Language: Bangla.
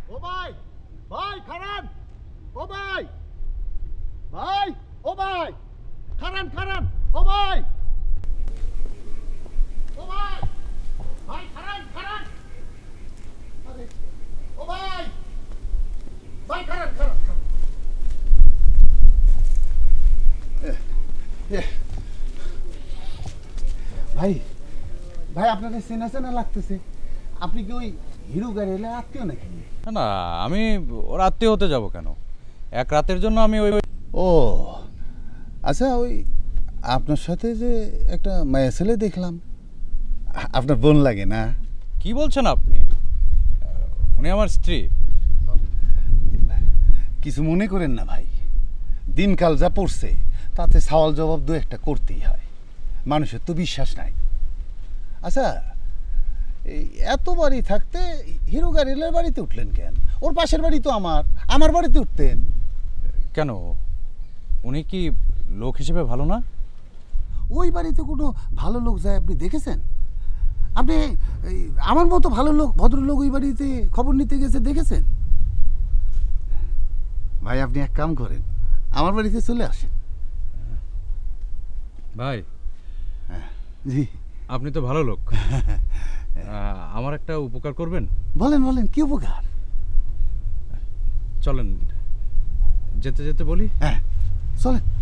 ও ভাই ভাই খারান ও ভাই ভাই ও ভাই খারান খারান ও ভাই ও ভাই ভাই খারান খারান আরে ও ভাই ভাই খারান খারান ভাই ভাই আপনাদের চেনা চেনা লাগতেছে আপনি কি ওই হিরো গাড়িওয়ালা আত্মীয় নাকি? না আমি ওর আত্মীয় হতে যাব কেন, এক রাতের জন্য আমি ওই ও আচ্ছা ওই আপনার সাথে যে একটা মায়া ছেলে দেখলাম আপনার বোন লাগে না? কি বলছেন আপনি? উনি আমার স্ত্রী। কিছু মনে করেন না ভাই, দিনকাল যা পড়ছে তাতে সওয়াল জবাব দু একটা করতেই হয়, মানুষের তো বিশ্বাস নাই। আচ্ছা এই এত বাড়ি থাকতে হিরো গাড়িওয়ালার বাড়িতে উঠলেন কেন? ওর পাশের বাড়ি তো আমার বাড়িতে উঠতেন কেন? উনি কি লোক হিসেবে ভালো না? ওই বাড়িতে কোনো ভালো লোক যায় আপনি দেখেছেন? আপনি আমার মতো ভালো লোক ভদ্রলোক ওই বাড়িতে খবর নিতে গেছে দেখেছেন? ভাই আপনি এক কাম করেন, আমার বাড়িতে চলে আসেন। ভাই জি আপনি তো ভালো লোক, আমার একটা উপকার করবেন? বলেন বলেন, কি উপকার? চলেন যেতে যেতে বলি। হ্যাঁ চলেন।